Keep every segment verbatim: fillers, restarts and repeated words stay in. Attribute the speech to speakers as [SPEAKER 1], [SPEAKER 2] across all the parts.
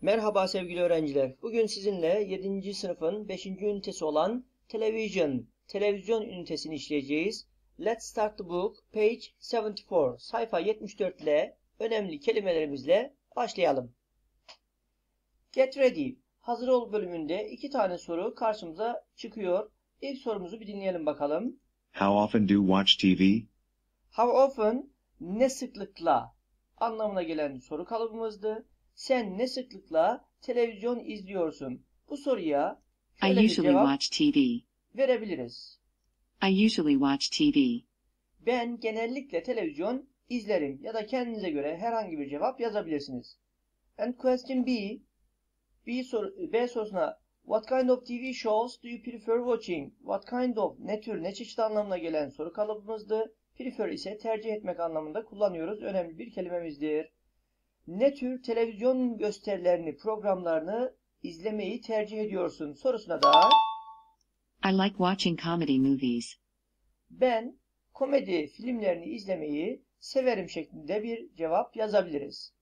[SPEAKER 1] Merhaba sevgili öğrenciler. Bugün sizinle yedinci sınıfın beşinci ünitesi olan Television, televizyon ünitesini işleyeceğiz. Let's start the book, page yetmiş dört, sayfa yetmiş dört ile önemli kelimelerimizle başlayalım. Get ready, hazır ol bölümünde iki tane soru karşımıza çıkıyor. İlk sorumuzu bir dinleyelim bakalım.
[SPEAKER 2] How often do you watch T V?
[SPEAKER 1] How often, ne sıklıkla anlamına gelen soru kalıbımızdı. Sen ne sıklıkla televizyon izliyorsun? Bu soruya şöyle
[SPEAKER 3] I
[SPEAKER 1] bir
[SPEAKER 3] usually
[SPEAKER 1] cevap
[SPEAKER 3] watch T V.
[SPEAKER 1] verebiliriz.
[SPEAKER 3] I usually watch T V.
[SPEAKER 1] Ben genellikle televizyon izlerim ya da kendinize göre herhangi bir cevap yazabilirsiniz. And question B, B, soru, B sorusuna What kind of T V shows do you prefer watching? What kind of, ne tür, ne çeşit anlamına gelen soru kalıbımızdı. Prefer ise tercih etmek anlamında kullanıyoruz. Önemli bir kelimemizdir. Ne tür televizyon gösterilerini, programlarını izlemeyi tercih ediyorsun sorusuna da
[SPEAKER 3] I like watching comedy movies.
[SPEAKER 1] ben komedi filmlerini izlemeyi severim şeklinde bir cevap yazabiliriz.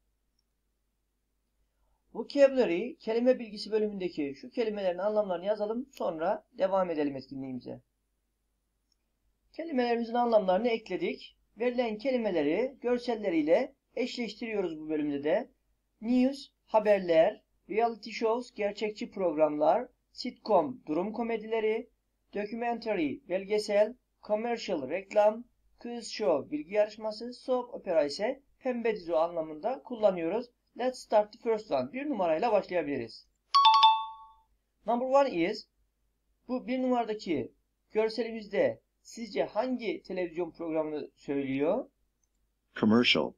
[SPEAKER 1] Vocabulary, kelime bilgisi bölümündeki şu kelimelerin anlamlarını yazalım, sonra devam edelim etkinliğimize. Kelimelerimizin anlamlarını ekledik. Verilen kelimeleri görselleriyle eşleştiriyoruz bu bölümde de. News, haberler, reality shows, gerçekçi programlar, sitcom, durum komedileri, documentary, belgesel, commercial, reklam, quiz show, bilgi yarışması, soap opera ise pembe dizi anlamında kullanıyoruz. Let's start the first one. Bir numarayla başlayabiliriz. Number one is, bu bir numaradaki görselimizde sizce hangi televizyon programını söylüyor?
[SPEAKER 2] Commercial.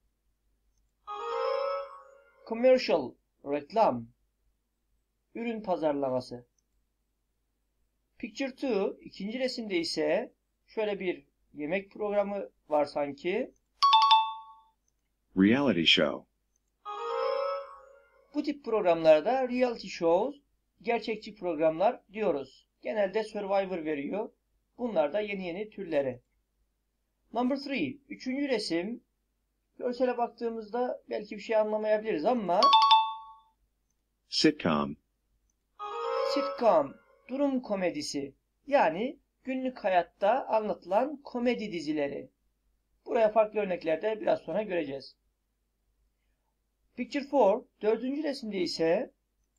[SPEAKER 1] Commercial, reklam. Ürün pazarlaması. Picture two, ikinci resimde ise şöyle bir yemek programı var sanki.
[SPEAKER 2] Reality show.
[SPEAKER 1] Bu tip programlarda reality shows, gerçekçi programlar diyoruz. Genelde Survivor veriyor. Bunlar da yeni yeni türleri. Number three, üçüncü resim. Görsele baktığımızda belki bir şey anlamayabiliriz ama
[SPEAKER 2] Sitcom.
[SPEAKER 1] sitcom, durum komedisi. Yani günlük hayatta anlatılan komedi dizileri. Buraya farklı örneklerde biraz sonra göreceğiz. Picture four, dördüncü resimde ise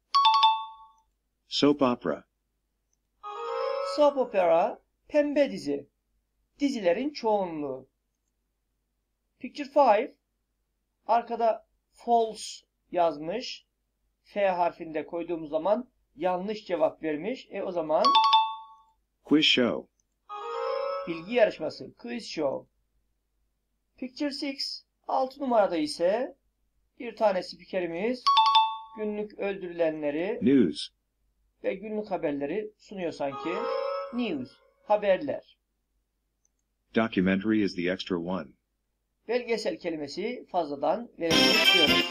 [SPEAKER 2] Soap opera.
[SPEAKER 1] soap opera, pembe dizi. Dizilerin çoğunluğu. Picture five, arkada false yazmış. F harfinde koyduğumuz zaman yanlış cevap vermiş. E o zaman
[SPEAKER 2] Quiz show.
[SPEAKER 1] bilgi yarışması, quiz show. Picture six, altı numarada ise bir tane spikerimiz günlük öldürülenleri
[SPEAKER 2] News.
[SPEAKER 1] ve günlük haberleri sunuyor sanki. News, haberler.
[SPEAKER 2] Documentary is the extra one.
[SPEAKER 1] Belgesel kelimesi fazladan verilmiş diyoruz.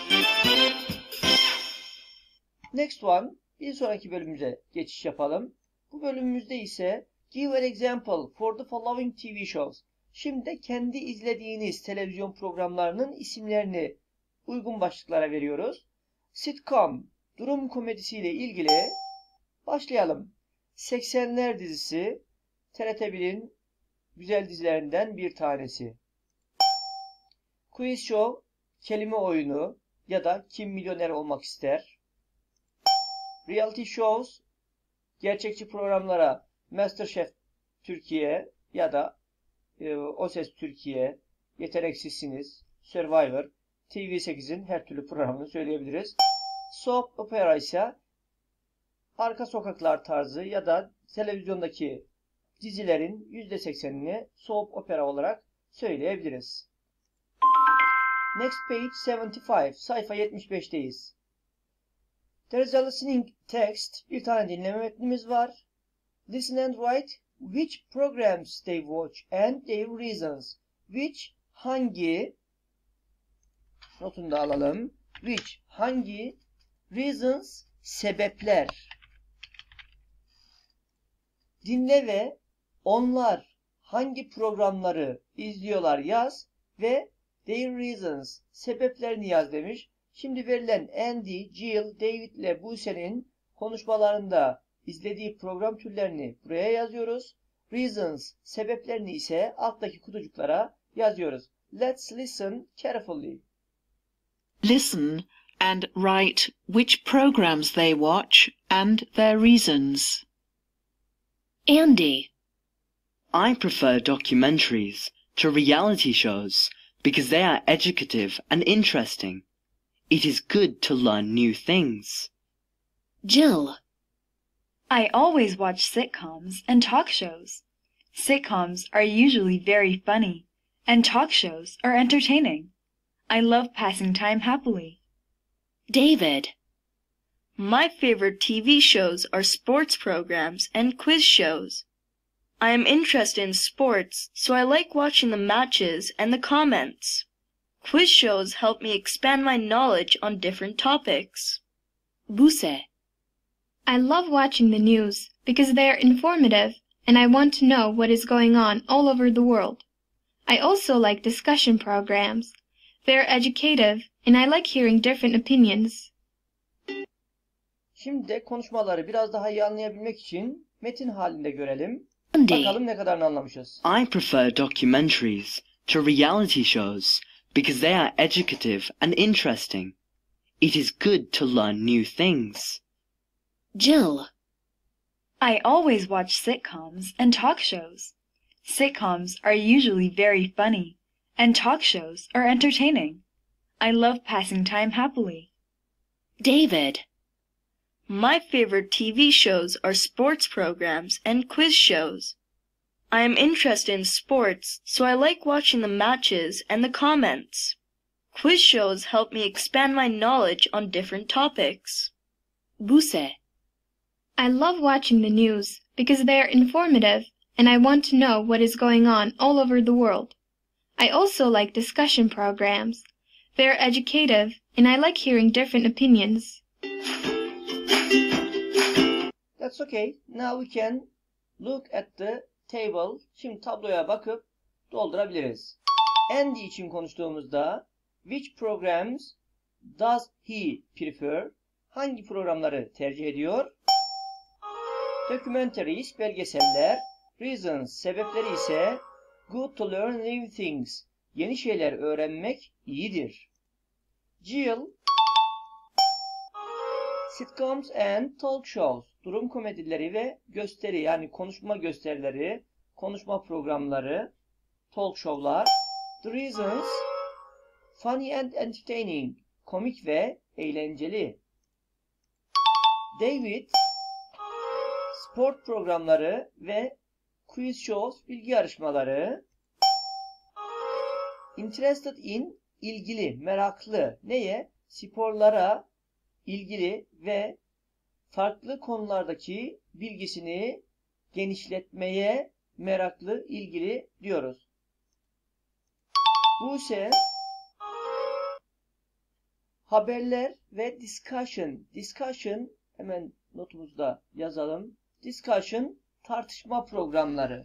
[SPEAKER 1] Next one, bir sonraki bölümümüze geçiş yapalım. Bu bölümümüzde ise give an example for the following T V shows. Şimdi de kendi izlediğiniz televizyon programlarının isimlerini uygun başlıklara veriyoruz. Sitcom, durum komedisiyle ilgili başlayalım. seksenler dizisi, T R T bir'in güzel dizilerinden bir tanesi. Quiz show, kelime oyunu ya da Kim Milyoner Olmak İster. Reality shows, gerçekçi programlara MasterChef Türkiye ya da e, O Ses Türkiye, Yeteneksizsiniz, Survivor, T V sekiz'in her türlü programını söyleyebiliriz. Soap opera ise arka sokaklar tarzı ya da televizyondaki dizilerin yüzde seksenini soap opera olarak söyleyebiliriz. Next page yetmiş beş, sayfa yetmiş beş'teyiz. There is a listening text, bir tane dinleme metnimiz var. Listen and write which programs they watch and their reasons. Which, hangi, notunu da alalım. Which, hangi, reasons, sebepler. Dinle ve onlar hangi programları izliyorlar yaz ve their reasons, sebeplerini yaz demiş. Şimdi verilen Andy, Jill, David ile Buse'nin konuşmalarında izlediği program türlerini buraya yazıyoruz. Reasons, sebeplerini ise alttaki kutucuklara yazıyoruz. Let's listen carefully.
[SPEAKER 3] Listen and write which programs they watch and their reasons.
[SPEAKER 4] Andy. I prefer documentaries to reality shows because they are educative and interesting. It is good to learn new things.
[SPEAKER 5] Jill. I always watch sitcoms and talk shows. Sitcoms are usually very funny, and talk shows are entertaining. I love passing time happily.
[SPEAKER 4] David.
[SPEAKER 6] My favorite T V shows are sports programs and quiz shows. I am interested in sports, so I like watching the matches and the comments. Quiz shows help me expand my knowledge on different topics.
[SPEAKER 4] Buse.
[SPEAKER 7] I love watching the news because they are informative and I want to know what is going on all over the world. I also like discussion programs. They are educative and I like hearing different opinions.
[SPEAKER 1] Şimdi de konuşmaları biraz daha iyi anlayabilmek için metin halinde görelim.
[SPEAKER 4] Andy.
[SPEAKER 1] Bakalım ne kadarını anlamışız.
[SPEAKER 4] I prefer documentaries to reality shows because they are educative and interesting. It is good to learn new things.
[SPEAKER 5] Jill. I always watch sitcoms and talk shows. Sitcoms are usually very funny, and talk shows are entertaining. I love passing time happily.
[SPEAKER 4] David.
[SPEAKER 6] My favorite T V shows are sports programs and quiz shows. I am interested in sports, so I like watching the matches and the comments. Quiz shows help me expand my knowledge on different topics.
[SPEAKER 4] Buse.
[SPEAKER 7] I love watching the news because they are informative and I want to know what is going on all over the world. I also like discussion programs. They are educative and I like hearing different opinions.
[SPEAKER 1] That's okay. Now we can look at the table. Şimdi tabloya bakıp doldurabiliriz. Andy için konuştuğumuzda which programs does he prefer? Hangi programları tercih ediyor? Documentaries, belgeseller. Reasons, sebepleri ise good to learn new things. Yeni şeyler öğrenmek iyidir. Jill, sitcoms and talk shows. Durum komedileri ve gösteri, yani konuşma gösterileri, konuşma programları, talk show'lar. The reasons, funny and entertaining. Komik ve eğlenceli. David, sport programları ve quiz shows, bilgi yarışmaları. Interested in, ilgili, meraklı. Neye? Sporlara ilgili ve farklı konulardaki bilgisini genişletmeye meraklı, ilgili diyoruz. Bu ise haberler ve discussion. Discussion, hemen notumuzda yazalım. Discussion, tartışma programları.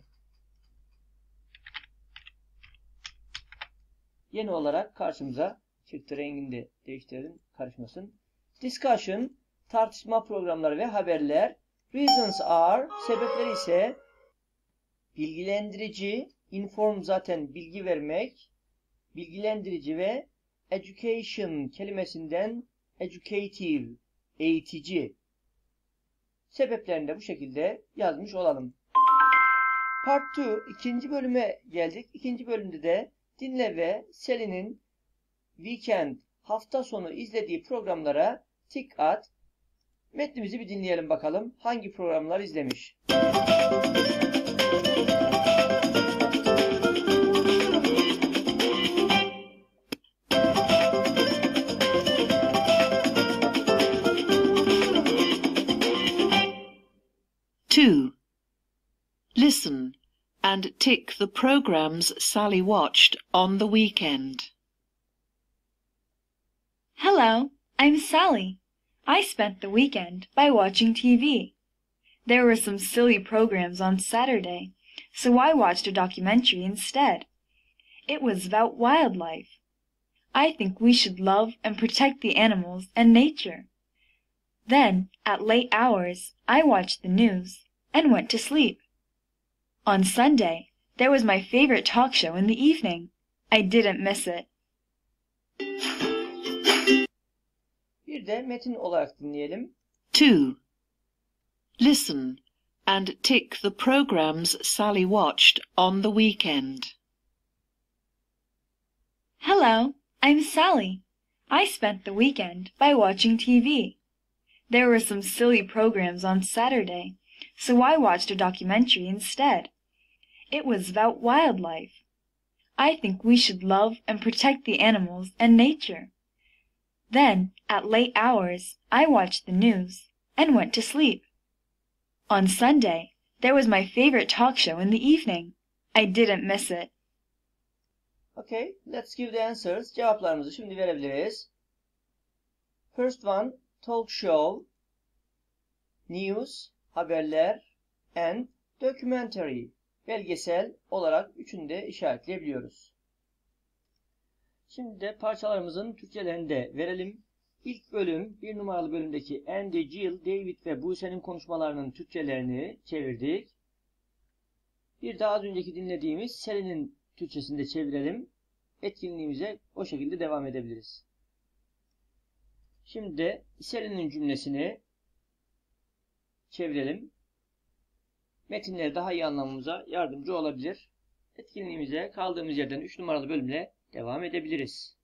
[SPEAKER 1] Yeni olarak karşımıza çıktı. Rengini de değiştirelim, karışmasın. Discussion, tartışma programları ve haberler. Reasons are, sebepleri ise bilgilendirici, inform zaten bilgi vermek, bilgilendirici ve education kelimesinden educative, eğitici. Sebeplerini de bu şekilde yazmış olalım. Part iki, ikinci bölüme geldik. İkinci bölümde de dinle ve Sally'nin weekend, hafta sonu izlediği programlara tik at. Metnimizi bir dinleyelim bakalım. Hangi programlar izlemiş?
[SPEAKER 3] Two. Listen and tick the programs Sally watched on the weekend.
[SPEAKER 5] Hello, I'm Sally. I spent the weekend by watching T V. There were some silly programs on Saturday, so I watched a documentary instead. It was about wildlife. I think we should love and protect the animals and nature. Then, at late hours, I watched the news and went to sleep. On Sunday, there was my favorite talk show in the evening. I didn't miss it.
[SPEAKER 1] Bir de metin olarak dinleyelim.
[SPEAKER 3] two. Listen and tick the programs Sally watched on the weekend.
[SPEAKER 5] Hello, I'm Sally. I spent the weekend by watching T V. There were some silly programs on Saturday, so I watched a documentary instead. It was about wildlife. I think we should love and protect the animals and nature. Then, at late hours, I watched the news and went to sleep. On Sunday, there was my favorite talk show in the evening. I didn't miss it.
[SPEAKER 1] Okay, let's give the answers. Cevaplarımızı şimdi verebiliriz. First one, talk show, news, haberler, and documentary, belgesel olarak üçünü de işaretleyebiliyoruz. Şimdi de parçalarımızın Türkçelerini de verelim. İlk bölüm, bir numaralı bölümdeki Andy, Jill, David ve Buse'nin konuşmalarının Türkçelerini çevirdik. Bir daha az önceki dinlediğimiz Sally'nin Türkçesini de çevirelim. Etkinliğimize o şekilde devam edebiliriz. Şimdi de Sally'nin cümlesini çevirelim. Metinleri daha iyi anlamamıza yardımcı olabilir. Etkinliğimize kaldığımız yerden üç numaralı bölümle devam edebiliriz.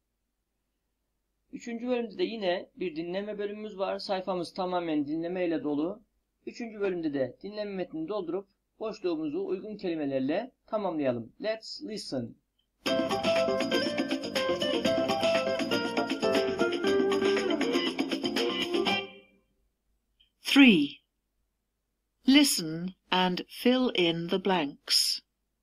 [SPEAKER 1] üçüncü bölümde de yine bir dinleme bölümümüz var. Sayfamız tamamen dinlemeyle dolu. üçüncü bölümde de dinleme metnini doldurup boşluğumuzu uygun kelimelerle tamamlayalım. Let's listen.
[SPEAKER 3] three. Listen and fill in the blanks.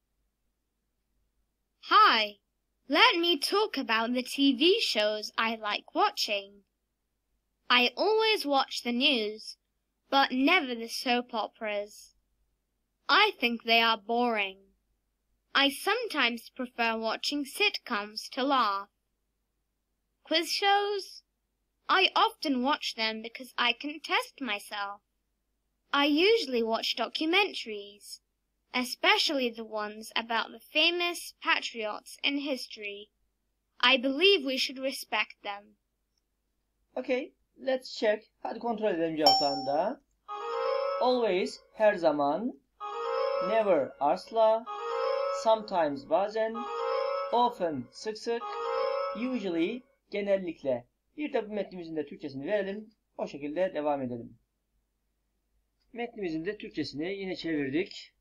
[SPEAKER 8] Hi, let me talk about the T V shows I like watching. I always watch the news, but never the soap operas. I think they are boring. I sometimes prefer watching sitcoms to laugh. Quiz shows? I often watch them because I can test myself. I usually watch documentaries, especially the ones about the famous patriots in history. I believe we should respect them.
[SPEAKER 1] Okay, let's check. Hadi kontrol edelim cevaplarını da. Always, her zaman. Never, asla. Sometimes, bazen. Often, sık sık. Usually, genellikle. Bir de bu metnimizin de Türkçesini verelim. O şekilde devam edelim. Metnimizin de Türkçesini yine çevirdik.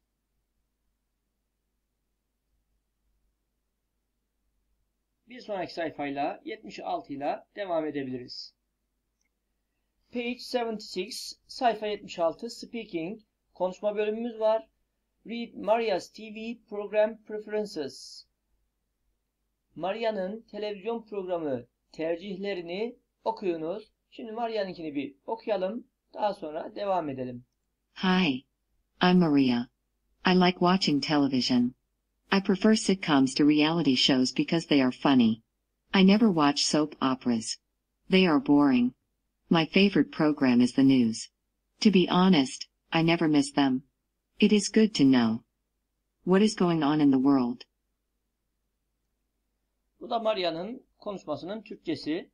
[SPEAKER 1] Bir sonraki sayfayla yetmiş altı ile devam edebiliriz. Page yetmiş altı, sayfa yetmiş altı, Speaking, konuşma bölümümüz var. Read Maria's T V Program Preferences. Maria'nın televizyon programı tercihlerini okuyunuz. Şimdi Maria'nınkini bir okuyalım. Daha sonra devam edelim.
[SPEAKER 9] Hi, I'm Maria. I like watching television. I prefer sitcoms to reality shows because they are funny. I never watch soap operas. They are boring. My favorite program is the news. To be honest, I never miss them. It is good to know what is going on in the world.
[SPEAKER 1] Bu da Maria'nın konuşmasının Türkçesi.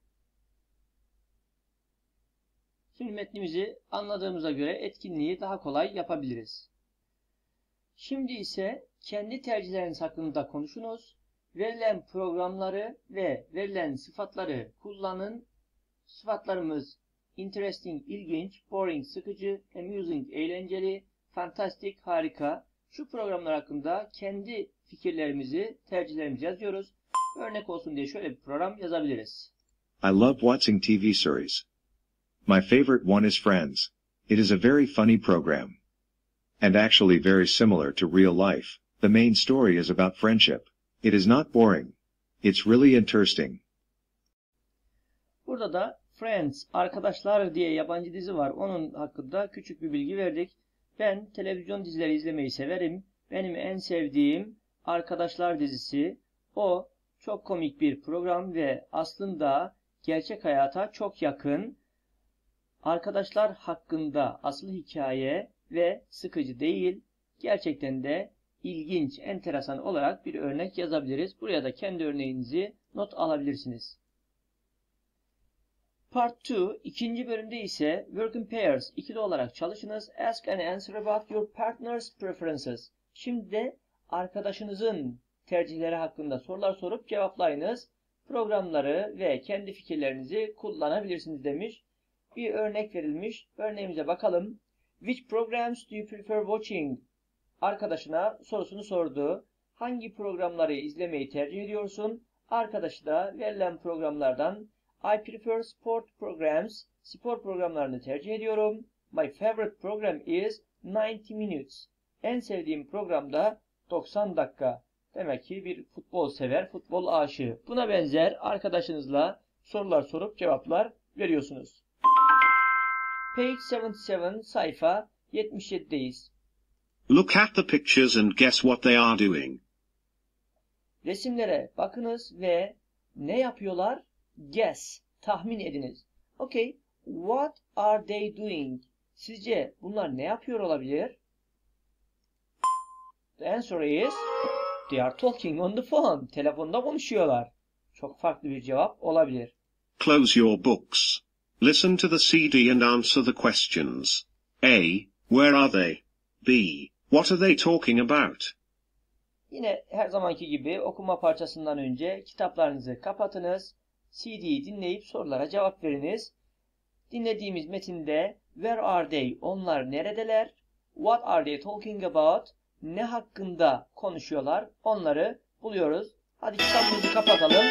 [SPEAKER 1] Şimdi metnimizi anladığımıza göre etkinliği daha kolay yapabiliriz. Şimdi ise kendi tercihleriniz hakkında konuşunuz. Verilen programları ve verilen sıfatları kullanın. Sıfatlarımız interesting, ilginç, boring, sıkıcı, amusing, eğlenceli, fantastic, harika. Şu programlar hakkında kendi fikirlerimizi, tercihlerimizi yazıyoruz. Örnek olsun diye şöyle bir program yazabiliriz.
[SPEAKER 2] I love watching T V series. My favorite one is Friends. It is a very funny program. And actually very similar to real life. The main story is about friendship. It is not boring. It's really interesting.
[SPEAKER 1] Burada da Friends, Arkadaşlar diye yabancı dizi var. Onun hakkında küçük bir bilgi verdik. Ben televizyon dizileri izlemeyi severim. Benim en sevdiğim Arkadaşlar dizisi. O Çok komik bir program ve aslında gerçek hayata çok yakın. Arkadaşlar hakkında asıl hikaye ve sıkıcı değil. Gerçekten de ilginç, enteresan olarak bir örnek yazabiliriz. Buraya da kendi örneğinizi not alabilirsiniz. Part iki, ikinci bölümde ise Work in Pairs, ikili olarak çalışınız. Ask and answer about your partner's preferences. Şimdi de arkadaşınızın tercihleri hakkında sorular sorup cevaplayınız. Programları ve kendi fikirlerinizi kullanabilirsiniz demiş. Bir örnek verilmiş. Örneğimize bakalım. Which programs do you prefer watching? Arkadaşına sorusunu sordu. Hangi programları izlemeyi tercih ediyorsun? Arkadaşı da verilen programlardan I prefer sport programs. Spor programlarını tercih ediyorum. My favorite program is ninety minutes. En sevdiğim program da doksan dakika. Demek ki bir futbol sever, futbol aşığı. Buna benzer arkadaşınızla sorular sorup cevaplar veriyorsunuz. Page yetmiş yedi, sayfa yetmiş yedi'deyiz.
[SPEAKER 10] Look at the pictures and guess what they are doing.
[SPEAKER 1] Resimlere bakınız ve ne yapıyorlar? Guess, tahmin ediniz. Okay, what are they doing? Sizce bunlar ne yapıyor olabilir? The answer is they are talking on the phone. Telefonda konuşuyorlar. Çok farklı bir cevap olabilir.
[SPEAKER 10] Close your books. Listen to the C D and answer the questions. A. Where are they? B. What are they talking about?
[SPEAKER 1] Yine her zamanki gibi okuma parçasından önce kitaplarınızı kapatınız. C D'yi dinleyip sorulara cevap veriniz. Dinlediğimiz metinde where are they? Onlar neredeler? What are they talking about? Ne hakkında konuşuyorlar? Onları buluyoruz. Hadi kitabımızı kapatalım.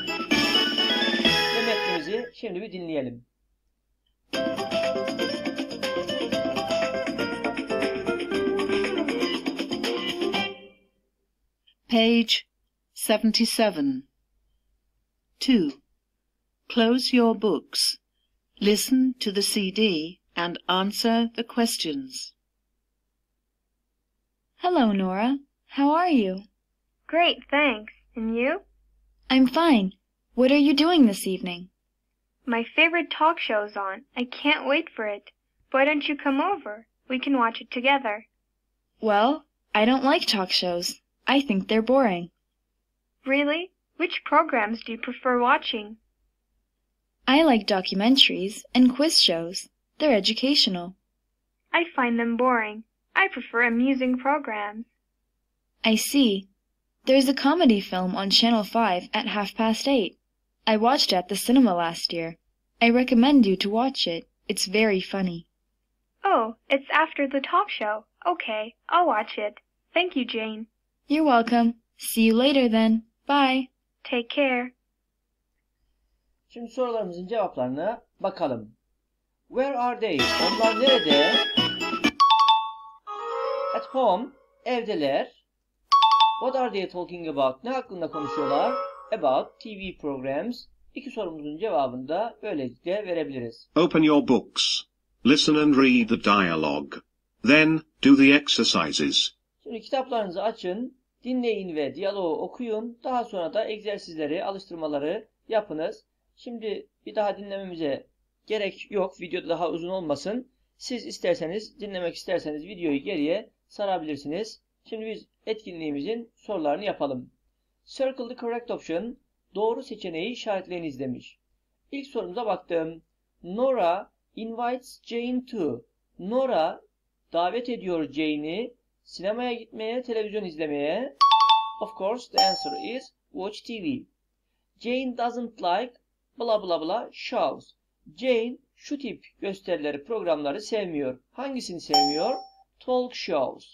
[SPEAKER 1] Ve metnimizi şimdi bir dinleyelim.
[SPEAKER 3] Page seventy-seven. two. Close your books. Listen to the C D and answer the questions.
[SPEAKER 5] Hello, Nora. How are you?
[SPEAKER 7] Great, thanks. And you?
[SPEAKER 5] I'm fine. What are you doing this evening?
[SPEAKER 7] My favorite talk show's on. I can't wait for it. Why don't you come over? We can watch it together.
[SPEAKER 5] Well, I don't like talk shows. I think they're boring.
[SPEAKER 7] Really? Which programs do you prefer watching?
[SPEAKER 5] I like documentaries and quiz shows. They're educational.
[SPEAKER 7] I find them boring. I prefer amusing programs.
[SPEAKER 5] I see. There's a comedy film on Channel five at half past eight. I watched it at the cinema last year. I recommend you to watch it. It's very funny.
[SPEAKER 7] Oh, it's after the talk show. Okay, I'll watch it. Thank you, Jane.
[SPEAKER 5] You're welcome. See you later then. Bye.
[SPEAKER 7] Take care.
[SPEAKER 1] Şimdi sorularımızın cevaplarına bakalım. Where are they? Onlar nerede? At home. Evdeler. What are they talking about? Ne hakkında konuşuyorlar? About T V programs. İki sorumuzun cevabını da böylelikle verebiliriz.
[SPEAKER 10] Open your books. Listen and read the dialogue. Then, do the exercises.
[SPEAKER 1] Şimdi kitaplarınızı açın, dinleyin ve diyaloğu okuyun. Daha sonra da egzersizleri, alıştırmaları yapınız. Şimdi bir daha dinlememize gerek yok. Video daha uzun olmasın. Siz isterseniz, dinlemek isterseniz videoyu geriye sarabilirsiniz. Şimdi biz etkinliğimizin sorularını yapalım. Circle the correct option. Doğru seçeneği işaretleyiniz demiş. İlk sorumuza baktım. Nora invites Jane to. Nora davet ediyor Jane'i sinemaya gitmeye, televizyon izlemeye. Of course, the answer is watch T V. Jane doesn't like blah blah blah shows. Jane şu tip gösterileri, programları sevmiyor. Hangisini sevmiyor? Talk shows.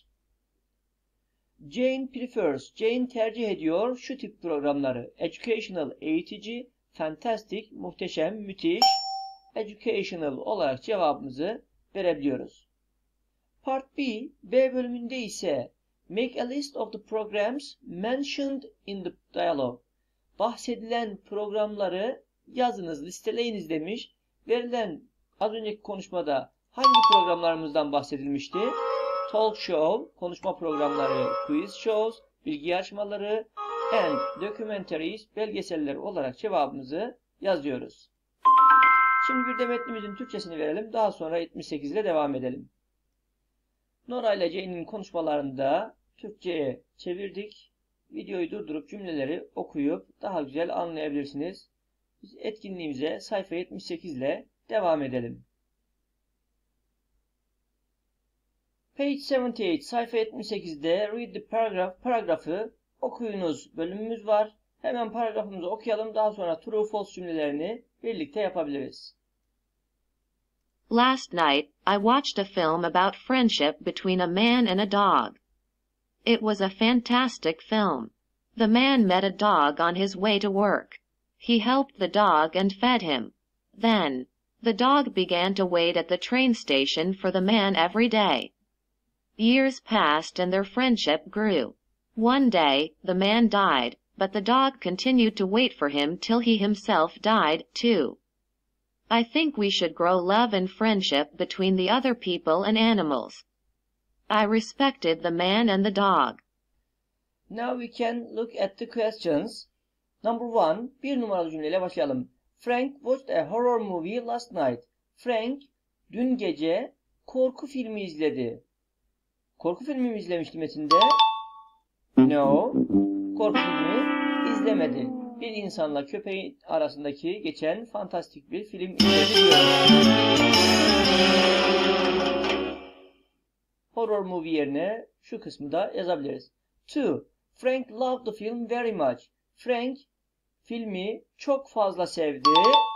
[SPEAKER 1] Jane prefers. Jane tercih ediyor şu tip programları. Educational, eğitici, fantastic, muhteşem, müthiş. Educational olarak cevabımızı verebiliyoruz. Part B, B bölümünde ise make a list of the programs mentioned in the dialogue. Bahsedilen programları yazınız, listeleyiniz demiş. Verilen az önceki konuşmada hangi programlarımızdan bahsedilmişti? Talk show, konuşma programları, quiz shows, bilgi yarışmaları, and documentaries, belgeseller olarak cevabımızı yazıyoruz. Şimdi bir de metnimizin Türkçesini verelim. Daha sonra yetmiş sekiz ile devam edelim. Nora ile Jane'in konuşmalarını da Türkçe'ye çevirdik. Videoyu durdurup cümleleri okuyup daha güzel anlayabilirsiniz. Biz etkinliğimize sayfa yetmiş sekiz ile devam edelim. Page yetmiş sekiz, sayfa yetmiş sekizde read the paragraph, paragrafı okuyunuz bölümümüz var. Hemen paragrafımızı okuyalım. Daha sonra true false cümlelerini birlikte yapabiliriz.
[SPEAKER 11] Last night, I watched a film about friendship between a man and a dog. It was a fantastic film. The man met a dog on his way to work. He helped the dog and fed him. Then, the dog began to wait at the train station for the man every day. Years passed and their friendship grew. One day, the man died, but the dog continued to wait for him till he himself died, too. I think we should grow love and friendship between the other people and animals. I respected the man and the dog.
[SPEAKER 1] Now we can look at the questions. Number one, bir numaralı cümleyle başlayalım. Frank watched a horror movie last night. Frank dün gece korku filmi izledi. Korku filmi mi izlemişti metinde? No. Korku filmi izlemedi. Bir insanla köpeğin arasındaki geçen fantastik bir film izledi diyoruz. Horror movie yerine şu kısmı da yazabiliriz. Two. Frank loved the film very much. Frank filmi çok fazla sevdi.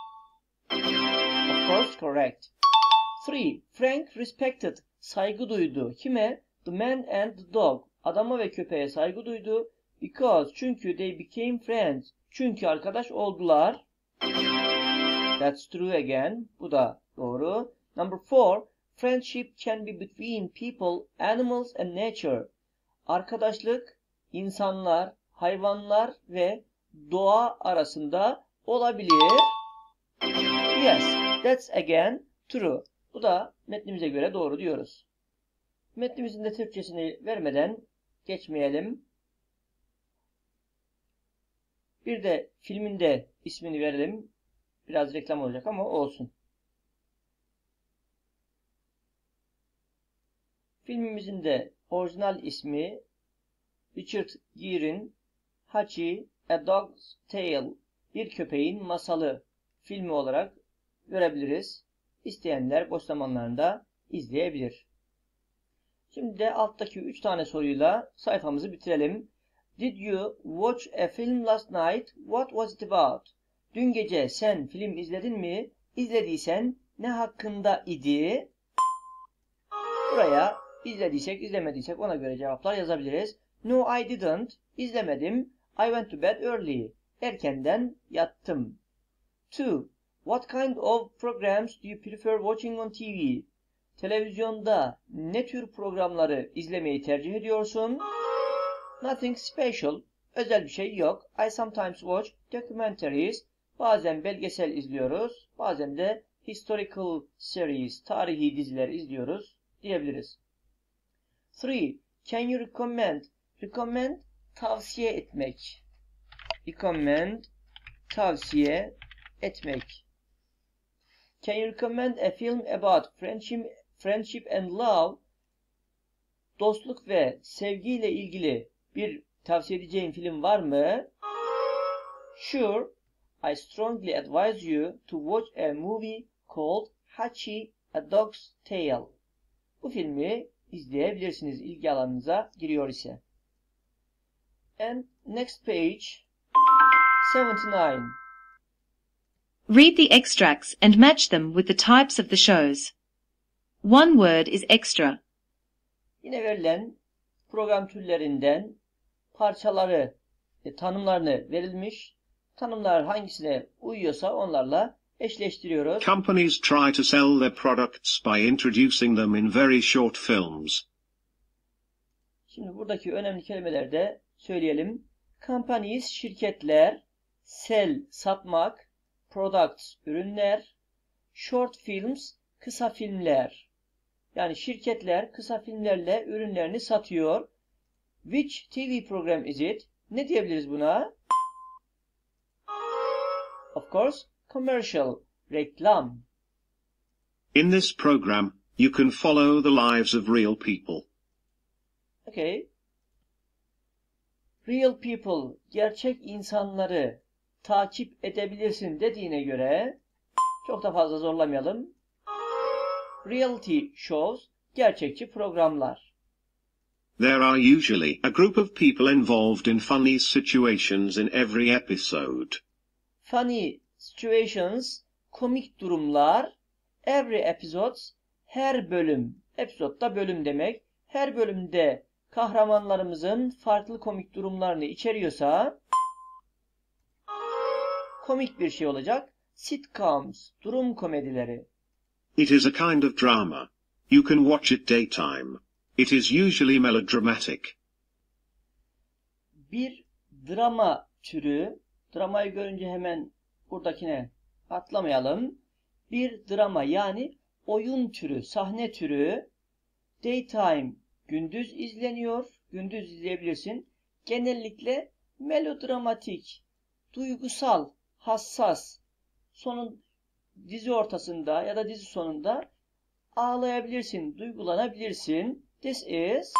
[SPEAKER 1] Of course, correct. Three. Frank respected. Saygı duydu. Kime? The man and the dog. Adama ve köpeğe saygı duydu. Because, çünkü they became friends. Çünkü arkadaş oldular. That's true again. Bu da doğru. Number four. Friendship can be between people, animals and nature. Arkadaşlık insanlar, hayvanlar ve doğa arasında olabilir. Yes, that's again true. Bu da metnimize göre doğru diyoruz. Metnimizin de Türkçesini vermeden geçmeyelim. Bir de filmin de ismini verelim. Biraz reklam olacak ama olsun. Filmimizin de orijinal ismi Richard Gere'in Hachi, A Dog's Tale, Bir Köpeğin Masalı filmi olarak görebiliriz. İsteyenler boş zamanlarında izleyebilir. Şimdi de alttaki üç tane soruyla sayfamızı bitirelim. Did you watch a film last night? What was it about? Dün gece sen film izledin mi? İzlediysen ne hakkında idi? Buraya izlediysek, izlemediysek ona göre cevaplar yazabiliriz. No, I didn't. İzlemedim. I went to bed early. Erkenden yattım. Two. What kind of programs do you prefer watching on T V? Televizyonda ne tür programları izlemeyi tercih ediyorsun? Nothing special. Özel bir şey yok. I sometimes watch documentaries. Bazen belgesel izliyoruz. Bazen de historical series, tarihi diziler izliyoruz diyebiliriz. Three. Can you recommend? Recommend, tavsiye etmek. Recommend, tavsiye etmek. Can you recommend a film about friendship, friendship and love? Dostluk ve sevgiyle ilgili bir tavsiye edeceğin film var mı? Sure. I strongly advise you to watch a movie called Hachi, A Dog's Tale. Bu filmi izleyebilirsiniz ilgi alanınıza giriyor ise. And next page, seventy-nine.
[SPEAKER 12] Read the extracts and match them with the types of the shows. One word is extra.
[SPEAKER 1] Yine verilen program türlerinden parçaları, e, tanımlarını verilmiş. Tanımlar hangisine uyuyorsa onlarla eşleştiriyoruz.
[SPEAKER 10] Companies try to sell their products by introducing them in very short films.
[SPEAKER 1] Şimdi buradaki önemli kelimeleri de söyleyelim. Companies, şirketler, sell, satmak, products, ürünler, short films, kısa filmler. Yani şirketler kısa filmlerle ürünlerini satıyor. Which T V program is it? Ne diyebiliriz buna? Of course, commercial, reklam.
[SPEAKER 10] In this program, you can follow the lives of real people.
[SPEAKER 1] Okay. Real people, gerçek insanları takip edebilirsin dediğine göre çok da fazla zorlamayalım. Reality shows, gerçekçi programlar.
[SPEAKER 10] There are usually a group of people involved in funny situations in every episode.
[SPEAKER 1] Funny situations, komik durumlar. Every episode, her bölüm. Episode da bölüm demek. Her bölümde kahramanlarımızın farklı komik durumlarını içeriyorsa komik bir şey olacak. Sitcoms, durum komedileri.
[SPEAKER 10] It is a kind of drama. You can watch it daytime. It is usually melodramatic.
[SPEAKER 1] Bir drama türü. Dramayı görünce hemen buradakine atlamayalım. Bir drama yani oyun türü, sahne türü. Daytime, gündüz izleniyor. Gündüz izleyebilirsin. Genellikle melodramatik, duygusal, hassas. Sonun dizi ortasında ya da dizi sonunda ağlayabilirsin, duygulanabilirsin. This is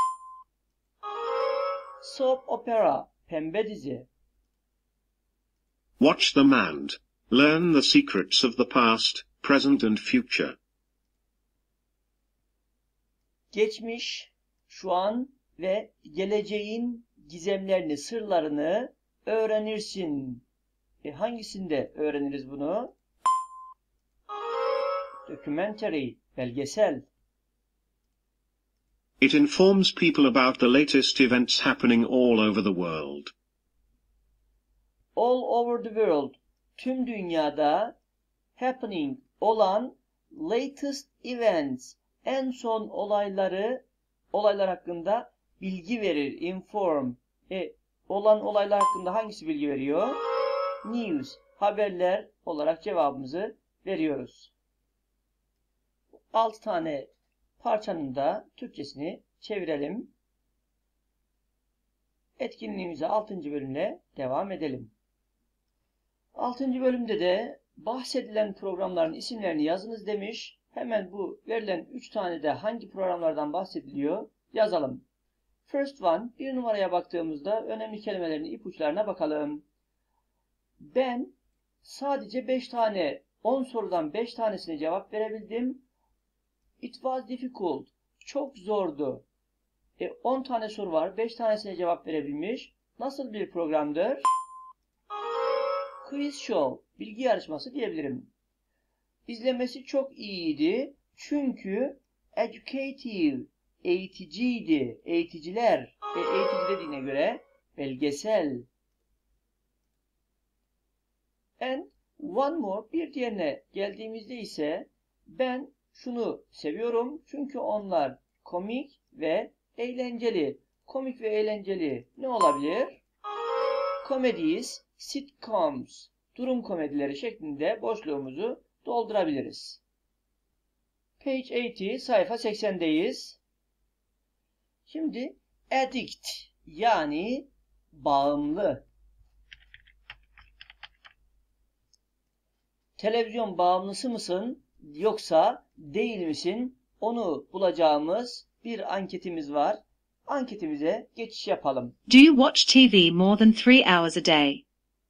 [SPEAKER 1] soap opera, pembe dizi.
[SPEAKER 10] Watch them and learn the secrets of the past, present and future.
[SPEAKER 1] Geçmiş, şu an ve geleceğin gizemlerini, sırlarını öğrenirsin. E hangisinde öğreniriz bunu? Documentary, belgesel.
[SPEAKER 10] It informs people about the latest events happening all over the world.
[SPEAKER 1] All over the world, tüm dünyada happening olan latest events, en son olayları, olaylar hakkında bilgi verir, inform. E, olan olaylar hakkında hangisi bilgi veriyor? News, haberler olarak cevabımızı veriyoruz. Altı tane parçanın da Türkçesini çevirelim. Etkinliğimize altıncı bölümle devam edelim. altıncı bölümde de bahsedilen programların isimlerini yazınız demiş. Hemen bu verilen üç tane de hangi programlardan bahsediliyor yazalım. First one, bir numaraya baktığımızda önemli kelimelerin ipuçlarına bakalım. Ben sadece beş tane, on sorudan beş tanesine cevap verebildim. It was difficult, çok zordu. E, on tane soru var, beş tanesine cevap verebilmiş. Nasıl bir programdır? Quiz show, bilgi yarışması diyebilirim. İzlemesi çok iyiydi çünkü educative, eğiticiydi, eğiticiler ve eğitici dediğine göre belgesel. And one more, bir diğerine geldiğimizde ise ben şunu seviyorum çünkü onlar komik ve eğlenceli. Komik ve eğlenceli ne olabilir? Comedies, sitcoms, durum komedileri şeklinde boşluğumuzu doldurabiliriz. Page seksen, sayfa seksendeyiz. Şimdi addict yani bağımlı. Televizyon bağımlısı mısın yoksa değil misin? Onu bulacağımız bir anketimiz var. Anketimize geçiş yapalım.
[SPEAKER 12] Do you watch T V more than three hours a day?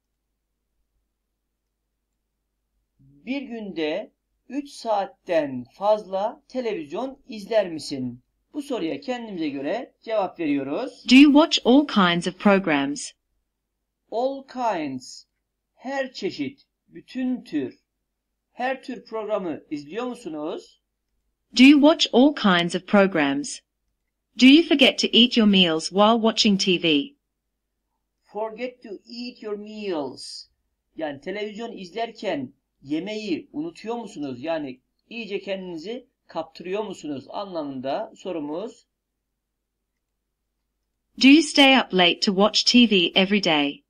[SPEAKER 1] Bir günde üç saatten fazla televizyon izler misin? Bu soruya kendimize göre cevap veriyoruz.
[SPEAKER 12] Do you watch all kinds of programs?
[SPEAKER 1] All kinds, her çeşit, bütün tür. Her tür programı izliyor musunuz?
[SPEAKER 12] Do you watch all kinds of programs? Do you forget to eat your meals while watching T V?
[SPEAKER 1] Forget to eat your meals. Yani televizyon izlerken yemeği unutuyor musunuz? Yani iyice kendinizi kaptırıyor musunuz anlamında sorumuz.
[SPEAKER 12] Do you stay up late to watch T V every day?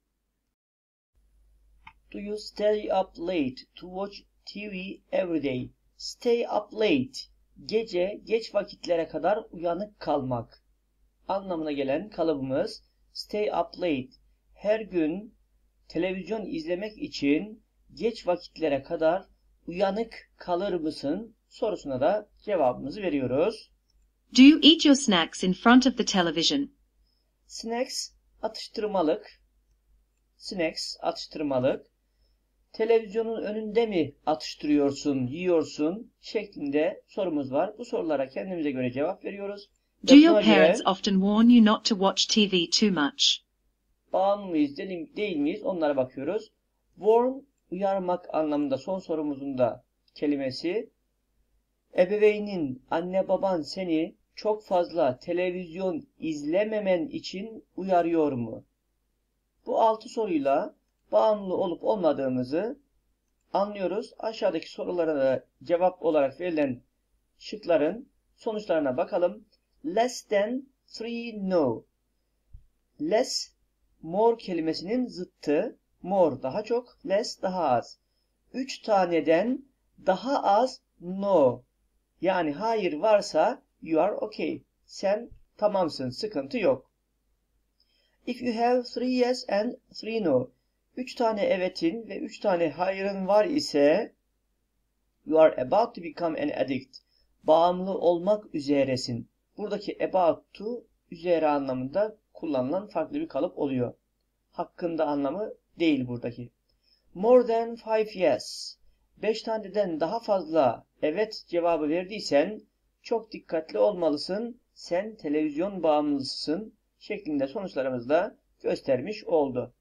[SPEAKER 1] Do you stay up late to watch T V every day? Stay up late, gece geç vakitlere kadar uyanık kalmak anlamına gelen kalıbımız stay up late. her gün televizyon izlemek için geç vakitlere kadar uyanık kalır mısın sorusuna da cevabımızı veriyoruz.
[SPEAKER 12] Do you eat your snacks in front of the television?
[SPEAKER 1] Snacks atıştırmalık. Snacks atıştırmalık. Televizyonun önünde mi atıştırıyorsun, yiyorsun şeklinde sorumuz var. Bu sorulara kendimize göre cevap veriyoruz.
[SPEAKER 12] Do your parents often warn you not to watch T V too much?
[SPEAKER 1] Bağımlı mıyız, değil miyiz onlara bakıyoruz. Warn, uyarmak anlamında son sorumuzun da kelimesi. Ebeveynin, anne baban seni çok fazla televizyon izlememen için uyarıyor mu? Bu altı soruyla bağımlı olup olmadığımızı anlıyoruz. Aşağıdaki sorulara da cevap olarak verilen şıkların sonuçlarına bakalım. Less than three no. Less, more kelimesinin zıttı. More daha çok, less daha az. Üç taneden daha az no. Yani hayır varsa you are okay. Sen tamamsın, sıkıntı yok. If you have three yes and three no. Üç tane evetin ve üç tane hayırın var ise you are about to become an addict. Bağımlı olmak üzeresin. Buradaki about to üzere anlamında kullanılan farklı bir kalıp oluyor. Hakkında anlamı değil buradaki. More than five yes. Beş taneden daha fazla evet cevabı verdiysen çok dikkatli olmalısın. Sen televizyon bağımlısısın şeklinde sonuçlarımız da göstermiş oldu.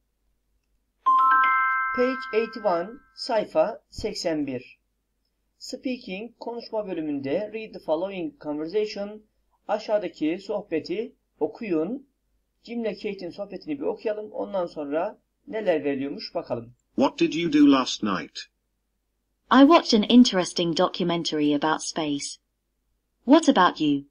[SPEAKER 1] Page eighty one, sayfa seksen bir. Speaking, konuşma bölümünde read the following conversation. Aşağıdaki sohbeti okuyun. Jim'le Kate'in sohbetini bir okuyalım. Ondan sonra neler veriliyormuş bakalım.
[SPEAKER 10] What did you do last night?
[SPEAKER 13] I watched an interesting documentary about space. What about you?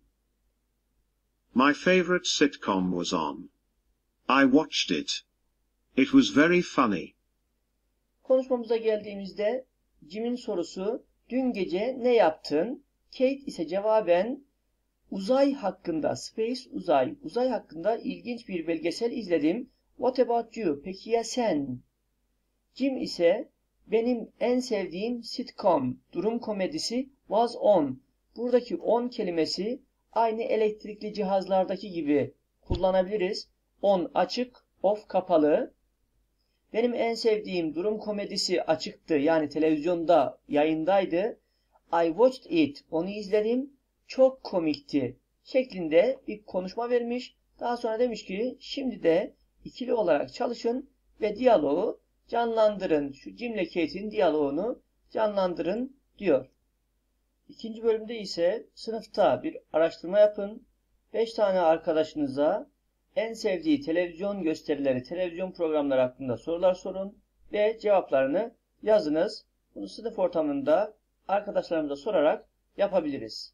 [SPEAKER 10] My favorite sitcom was on. I watched it. It was very funny.
[SPEAKER 1] Konuşmamıza geldiğimizde Jim'in sorusu dün gece ne yaptın? Kate ise cevaben uzay hakkında, space uzay, uzay hakkında ilginç bir belgesel izledim. What about you? Peki ya sen? Jim ise benim en sevdiğim sitcom, durum komedisi was on. Buradaki on kelimesi aynı elektrikli cihazlardaki gibi kullanabiliriz. On açık, off kapalı. Benim en sevdiğim durum komedisi açıktı. Yani televizyonda, yayındaydı. I watched it. Onu izledim. Çok komikti. Şeklinde bir konuşma vermiş. Daha sonra demiş ki şimdi de ikili olarak çalışın ve diyaloğu canlandırın. Şu Jim'le Kate'in diyaloğunu canlandırın diyor. İkinci bölümde ise sınıfta bir araştırma yapın. Beş tane arkadaşınıza en sevdiği televizyon gösterileri, televizyon programları hakkında sorular sorun ve cevaplarını yazınız. Bunu sınıf ortamında arkadaşlarımıza sorarak yapabiliriz.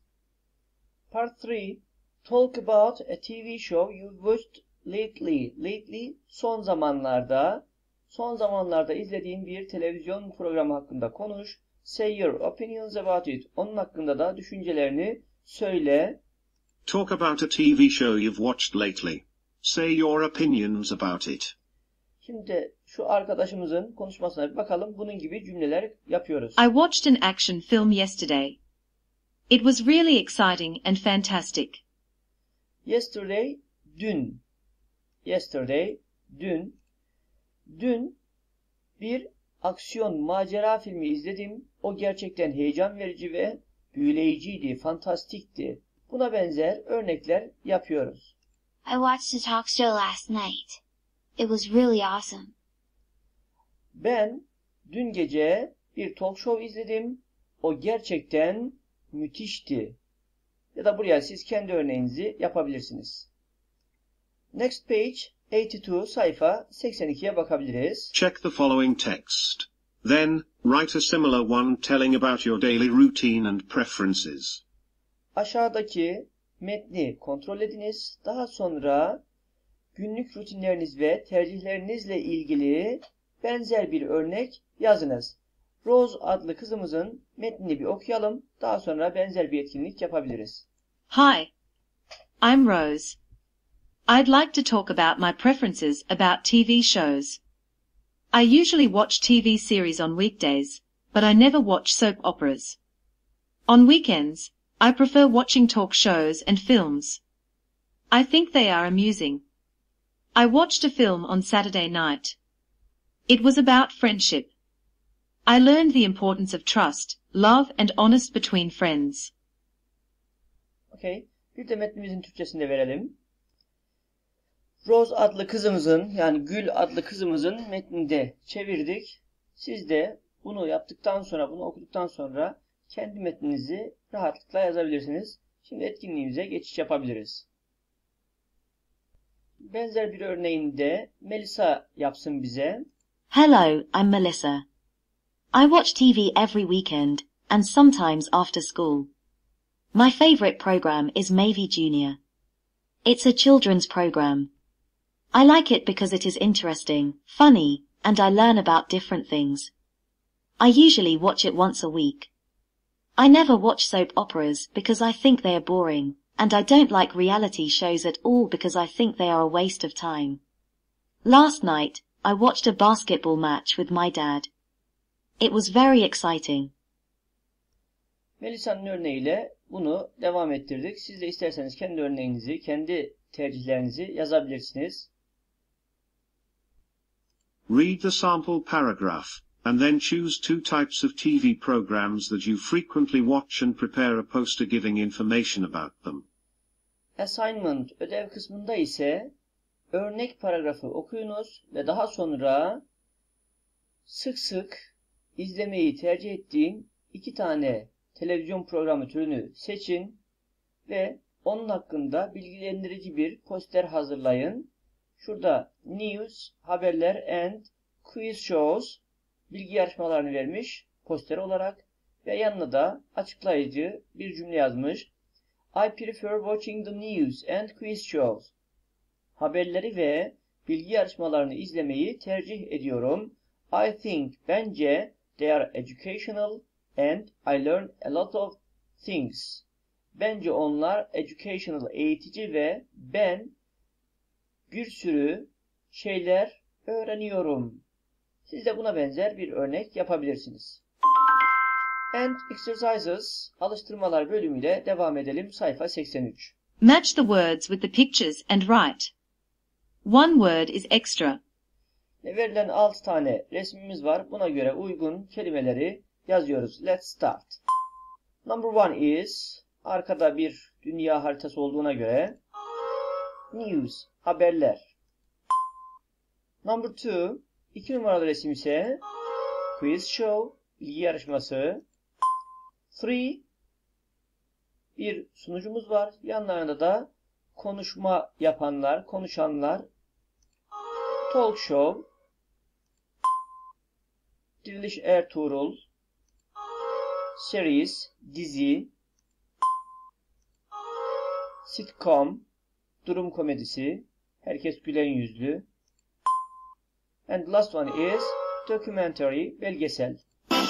[SPEAKER 1] Part three. Talk about a T V show you watched lately. Lately, son zamanlarda. Son zamanlarda izlediğin bir televizyon programı hakkında konuş. Say your opinions about it. Onun hakkında da düşüncelerini söyle.
[SPEAKER 10] Talk about a T V show you've watched lately. Say your opinions about it.
[SPEAKER 1] Şimdi şu arkadaşımızın konuşmasına bir bakalım. Bunun gibi cümleler yapıyoruz.
[SPEAKER 12] I watched an action film yesterday. It was really exciting and fantastic.
[SPEAKER 1] Yesterday, dün. Yesterday, dün. Dün bir aksiyon, macera filmi izledim. O gerçekten heyecan verici ve büyüleyiciydi, fantastikti. Buna benzer örnekler yapıyoruz.
[SPEAKER 8] I watched a talk show last night. It was really awesome.
[SPEAKER 1] Ben dün gece bir talk show izledim. O gerçekten müthişti. Ya da buraya siz kendi örneğinizi yapabilirsiniz. Next page, eighty two, sayfa seksen ikiye bakabiliriz.
[SPEAKER 10] Check the following text. Then, write a similar one telling about your daily routine and preferences.
[SPEAKER 1] Aşağıdaki metni kontrol ediniz. Daha sonra günlük rutinleriniz ve tercihlerinizle ilgili benzer bir örnek yazınız. Rose adlı kızımızın metnini bir okuyalım. Daha sonra benzer bir etkinlik yapabiliriz.
[SPEAKER 12] Hi, I'm Rose. I'd like to talk about my preferences about T V shows. I usually watch T V series on weekdays, but I never watch soap operas. On weekends, I prefer watching talk shows and films. I think they are amusing. I watched a film on Saturday night. It was about friendship. I learned the importance of trust, love and honest between friends.
[SPEAKER 1] Okay. Bir de metnimizin Türkçesini de verelim. Rose adlı kızımızın, yani Gül adlı kızımızın metnini de çevirdik. Siz de bunu yaptıktan sonra, bunu okuduktan sonra kendi metninizi rahatlıkla yazabilirsiniz. Şimdi etkinliğimize geçiş yapabiliriz. Benzer bir örneğini de Melisa yapsın bize.
[SPEAKER 13] Hello, I'm Melissa. I watch T V every weekend and sometimes after school. My favorite program is Maybe Junior. It's a children's program. I like it because it is interesting, funny, and I learn about different things. I usually watch it once a week. I never watch soap operas because I think they are boring, and I don't like reality shows at all because I think they are a waste of time. Last night, I watched a basketball match with my dad. It was very exciting.
[SPEAKER 1] Melisa'nın örneğiyle bunu devam ettirdik. Siz de isterseniz kendi örneğinizi, kendi tercihlerinizi yazabilirsiniz.
[SPEAKER 10] Read the sample paragraph, and then choose two types of T V programs that you frequently watch and prepare a poster giving information about them.
[SPEAKER 1] Assignment ödev kısmında ise örnek paragrafı okuyunuz ve daha sonra sık sık izlemeyi tercih ettiğin iki tane televizyon programı türünü seçin ve onun hakkında bilgilendirici bir poster hazırlayın. Şurada news, haberler and quiz shows bilgi yarışmalarını vermiş poster olarak ve yanına da açıklayıcı bir cümle yazmış. I prefer watching the news and quiz shows. Haberleri ve bilgi yarışmalarını izlemeyi tercih ediyorum. I think, bence, they are educational and I learn a lot of things. Bence onlar educational, eğitici ve ben bir sürü şeyler öğreniyorum. Siz de buna benzer bir örnek yapabilirsiniz. And exercises, alıştırmalar bölümüyle devam edelim. Sayfa seksen üç.
[SPEAKER 12] Match the words with the pictures and write. One word is extra.
[SPEAKER 1] Verilen altı tane resmimiz var. Buna göre uygun kelimeleri yazıyoruz. Let's start. Number one is, arkada bir dünya haritası olduğuna göre, news, haberler. Number two, iki numaralı resim ise quiz show, bilgi yarışması. Three, bir sunucumuz var. Yanlarında da konuşma yapanlar, konuşanlar. Talk show. Diriliş Ertuğrul. Series, dizi. Sitcom, durum komedisi. Herkes gülen yüzlü. And the last one is documentary, belgesel.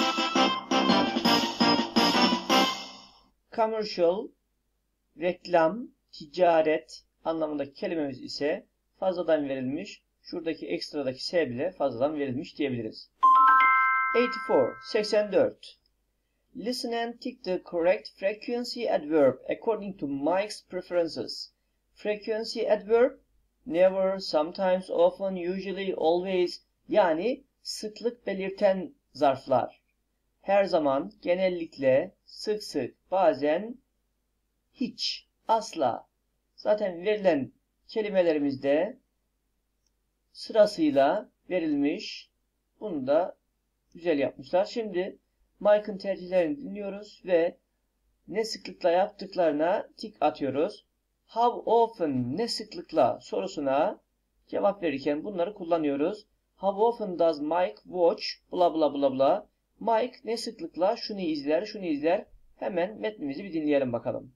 [SPEAKER 1] Commercial, reklam, ticaret anlamındaki kelimemiz ise fazladan verilmiş. Şuradaki ekstradaki S bile fazladan verilmiş diyebiliriz. seksen dört. Listen and tick the correct frequency adverb according to Mike's preferences. Frequency adverb, never, sometimes, often, usually, always, yani sıklık belirten zarflar. Her zaman, genellikle, sık sık, bazen, hiç, asla. Zaten verilen kelimelerimizde sırasıyla verilmiş. Bunu da güzel yapmışlar. Şimdi Mike'ın tercihlerini dinliyoruz ve ne sıklıkla yaptıklarına tik atıyoruz. How often, ne sıklıkla sorusuna cevap verirken bunları kullanıyoruz. How often does Mike watch, bla bla bla bla. Mike ne sıklıkla şunu izler, şunu izler. Hemen metnimizi bir dinleyelim bakalım.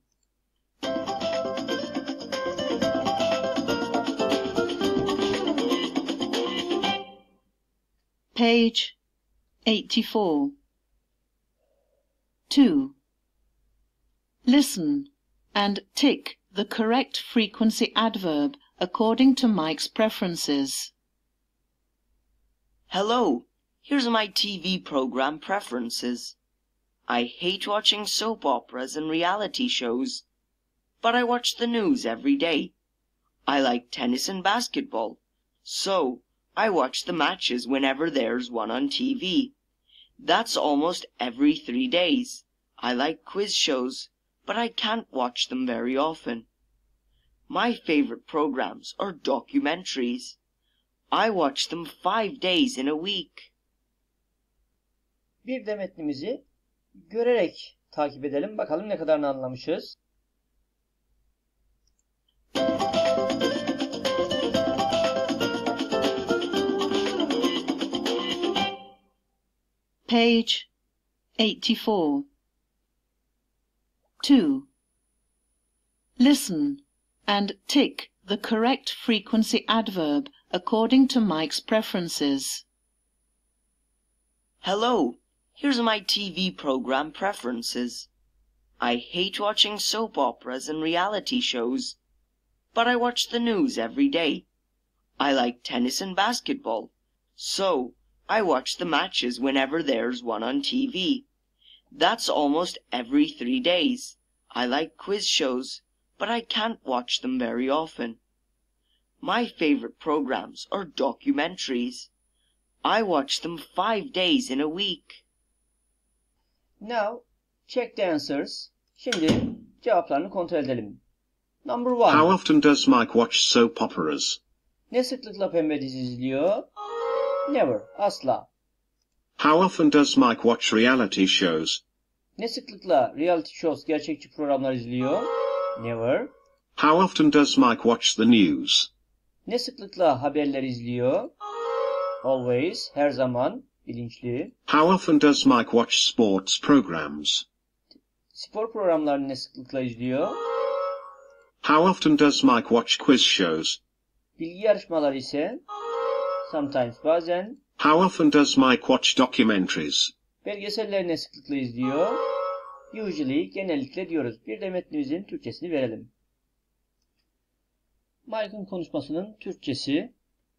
[SPEAKER 3] Page eighty-four. two. Listen and tick the correct frequency adverb according to Mike's preferences.
[SPEAKER 14] Hello, here's my T V program preferences. I hate watching soap operas and reality shows, but I watch the news every day. I like tennis and basketball, so I watch the matches whenever there's one on T V. That's almost every three days. I like quiz shows, but I can't watch them very often. My favorite programs are documentaries. I watch them five days in a week.
[SPEAKER 1] Bir de metnimizi görerek takip edelim. Bakalım ne kadarını anlamışız.
[SPEAKER 3] Page eighty-four. two. Listen and tick the correct frequency adverb according to Mike's preferences.
[SPEAKER 14] Hello, here's my T V program preferences. I hate watching soap operas and reality shows, but I watch the news every day. I like tennis and basketball, so I watch the matches whenever there's one on T V. That's almost every three days. I like quiz shows, but I can't watch them very often. My favorite programs are documentaries. I watch them five days in a week.
[SPEAKER 1] Now, check the answers. Şimdi cevaplarını kontrol edelim. Number one.
[SPEAKER 10] How often does Mike watch soap operas?
[SPEAKER 1] Ne sıklıkla pembe dizi izliyor? Never, asla.
[SPEAKER 10] How often does Mike watch reality shows?
[SPEAKER 1] Ne sıklıkla reality shows, gerçekçi programlar izliyor? Never.
[SPEAKER 10] How often does Mike watch the news?
[SPEAKER 1] Ne sıklıkla haberler izliyor? Always, her zaman, bilinçli.
[SPEAKER 10] How often does Mike watch sports programs?
[SPEAKER 1] Spor programlarını ne sıklıkla izliyor?
[SPEAKER 10] How often does Mike watch quiz shows?
[SPEAKER 1] Bilgi yarışmaları ise sometimes, bazen.
[SPEAKER 10] How often does Mike watch documentaries?
[SPEAKER 1] Belgeselleri ne sıklıkla izliyor? Usually, genellikle diyoruz. Bir de metnimizin Türkçesini verelim. Mike'ın konuşmasının Türkçesi.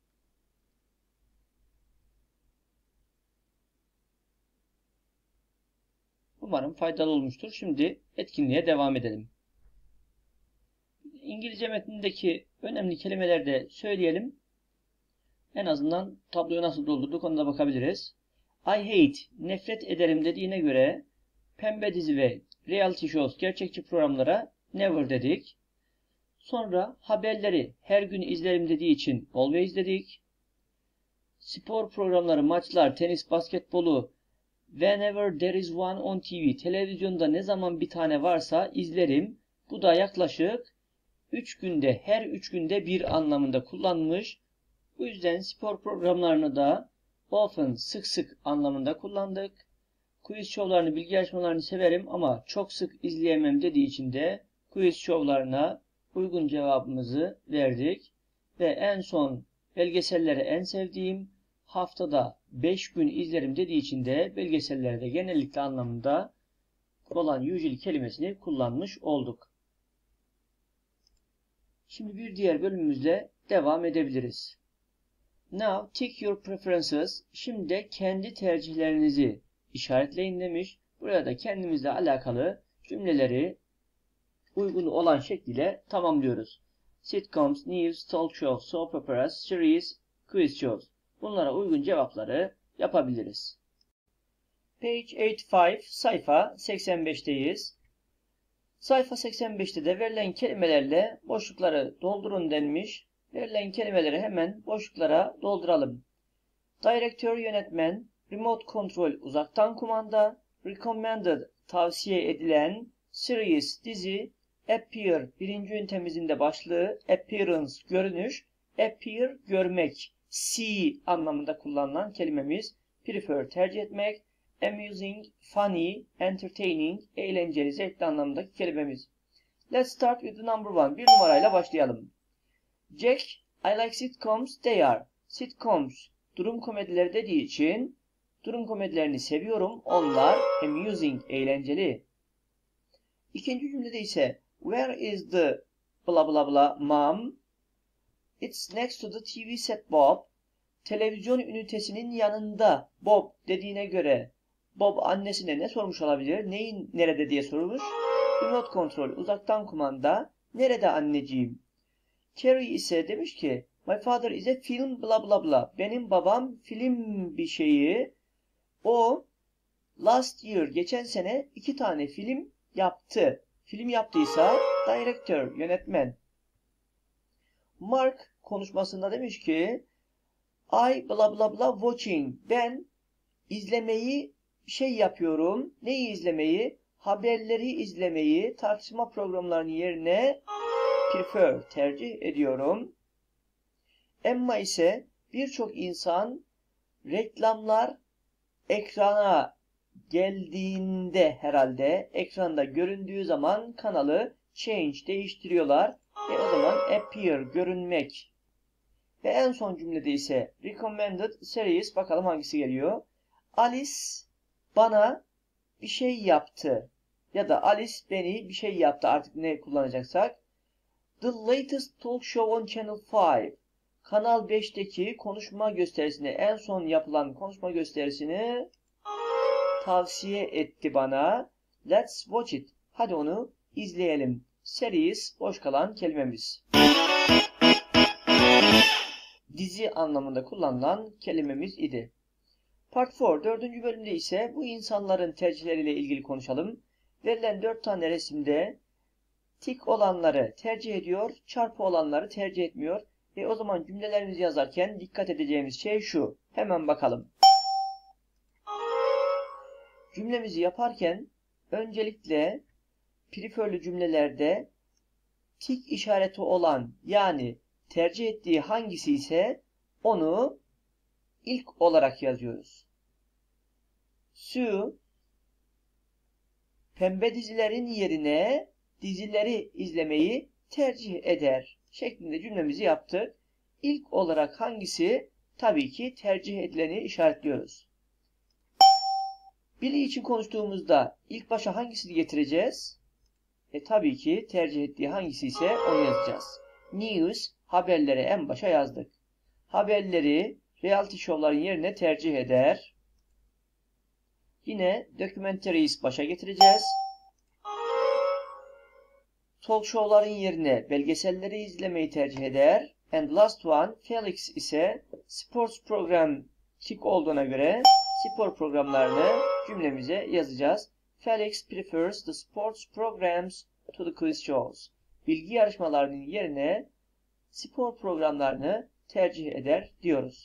[SPEAKER 1] Umarım faydalı olmuştur. Şimdi etkinliğe devam edelim. İngilizce metnindeki önemli kelimeleri de söyleyelim. En azından tabloyu nasıl doldurduk ona da bakabiliriz. I hate, nefret ederim dediğine göre pembe dizi ve reality shows, gerçekçi programlara never dedik. Sonra haberleri her gün izlerim dediği için always dedik. Spor programları, maçlar, tenis, basketbolu whenever there is one on T V, televizyonda ne zaman bir tane varsa izlerim. Bu da yaklaşık üç günde, her üç günde bir anlamında kullanmış. Bu yüzden spor programlarını da often, sık sık anlamında kullandık. Quiz şovlarını, bilgi yarışmalarını severim ama çok sık izleyemem dediği için de quiz şovlarına uygun cevabımızı verdik. Ve en son belgeselleri en sevdiğim, haftada beş gün izlerim dediği için de belgesellerde genellikle anlamında olan usually kelimesini kullanmış olduk. Şimdi bir diğer bölümümüzle devam edebiliriz. Now tick your preferences. Şimdi de kendi tercihlerinizi işaretleyin demiş. Burada da kendimizle alakalı cümleleri uygun olan şekliyle tamamlıyoruz. Sitcoms, news, talk shows, soap operas, series, quiz shows. Bunlara uygun cevapları yapabiliriz. Page seksen beş, sayfa seksen beşteyiz. Sayfa seksen beşte de verilen kelimelerle boşlukları doldurun denmiş. Verilen kelimeleri hemen boşluklara dolduralım. Direktör, yönetmen, remote control, uzaktan kumanda, recommended, tavsiye edilen, series, dizi, appear, birinci ünitemizin de başlığı, appearance, görünüş, appear, görmek, see anlamında kullanılan kelimemiz, prefer, tercih etmek, amusing, funny, entertaining, eğlenceli, zevkli anlamındaki kelimemiz. Let's start with the number one. Bir numarayla başlayalım. Jack, I like sitcoms, they are. Sitcoms, durum komedileri dediği için durum komedilerini seviyorum. Onlar amusing, eğlenceli. İkinci cümlede ise where is the bla bla bla mom? It's next to the T V set, Bob. Televizyon ünitesinin yanında Bob dediğine göre Bob annesine ne sormuş olabilir? Neyin nerede diye sormuş. Remote control, uzaktan kumanda. Nerede anneciğim? Carrie ise demiş ki My father is a film bla bla bla. Benim babam film bir şeyi. O last year, geçen sene iki tane film yaptı. Film yaptıysa director, yönetmen. Mark konuşmasında demiş ki I bla bla bla watching. Ben izlemeyi şey yapıyorum. Neyi izlemeyi? Haberleri izlemeyi, tartışma programlarının yerine prefer, tercih ediyorum. Emma ise birçok insan reklamlar ekrana geldiğinde herhalde ekranda göründüğü zaman kanalı change, değiştiriyorlar. Ve o zaman appear, görünmek. Ve en son cümlede ise recommended series, bakalım hangisi geliyor. Alice bana bir şey yaptı. Ya da Alice beni bir şey yaptı, artık ne kullanacaksak. The latest talk show on Channel five. Kanal beşteki konuşma gösterisini, en son yapılan konuşma gösterisini tavsiye etti bana. Let's watch it. Hadi onu izleyelim. Series, boş kalan kelimemiz. Dizi anlamında kullanılan kelimemiz idi. Part dört, dördüncü bölümde ise bu insanların tercihleriyle ilgili konuşalım. Verilen dört tane resimde tik olanları tercih ediyor, çarpı olanları tercih etmiyor. Ve o zaman cümlelerimizi yazarken dikkat edeceğimiz şey şu. Hemen bakalım. Cümlemizi yaparken öncelikle preferli cümlelerde tik işareti olan, yani tercih ettiği hangisi ise onu ilk olarak yazıyoruz. Sue pembe dizilerin yerine dizileri izlemeyi tercih eder şeklinde cümlemizi yaptık. İlk olarak hangisi? Tabii ki tercih edileni işaretliyoruz. Billy için konuştuğumuzda ilk başa hangisini getireceğiz? E tabii ki tercih ettiği hangisi ise onu yazacağız. News, haberleri en başa yazdık. Haberleri reality show'ların yerine tercih eder. Yine documentaries başa getireceğiz. Talk show'ların yerine belgeselleri izlemeyi tercih eder. And last one, Felix ise sports program tik olduğuna göre spor programlarını cümlemize yazacağız. Felix prefers the sports programs to the quiz shows. Bilgi yarışmalarının yerine spor programlarını tercih eder diyoruz.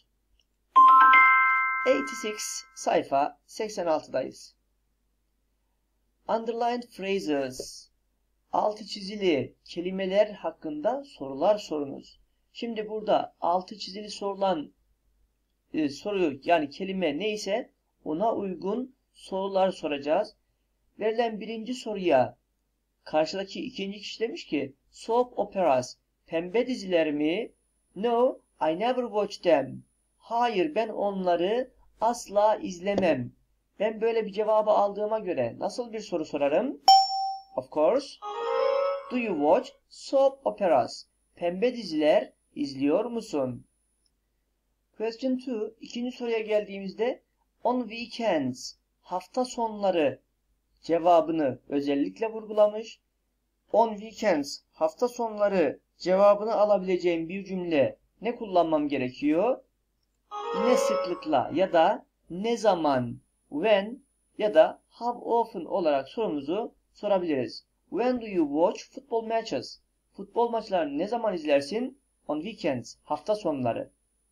[SPEAKER 1] seksen altı sayfa seksen altıdayız. Underlined phrases. Altı çizili kelimeler hakkında sorular sorunuz. Şimdi burada altı çizili sorulan e, soru, yani kelime neyse ona uygun sorular soracağız. Verilen birinci soruya karşıdaki ikinci kişi demiş ki soap operas, pembe diziler mi? No, I never watch them. Hayır, ben onları asla izlemem. Ben böyle bir cevabı aldığıma göre nasıl bir soru sorarım? Of course. Do you watch soap operas? Pembe diziler izliyor musun? Question iki. İkinci soruya geldiğimizde on weekends, hafta sonları cevabını özellikle vurgulamış. On weekends, hafta sonları cevabını alabileceğim bir cümle ne kullanmam gerekiyor? Ne sıklıkla ya da ne zaman, when ya da how often olarak sorumuzu sorabiliriz. When do you watch football matches? Futbol maçlarını ne zaman izlersin? On weekends, hafta sonları.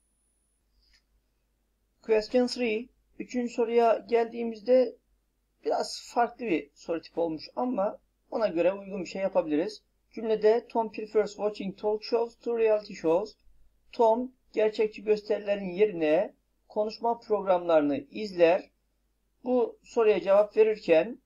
[SPEAKER 1] Question üç. Üçüncü soruya geldiğimizde biraz farklı bir soru tipi olmuş ama ona göre uygun bir şey yapabiliriz. Cümlede Tom prefers watching talk shows to reality shows. Tom gerçekçi gösterilerin yerine konuşma programlarını izler. Bu soruya cevap verirken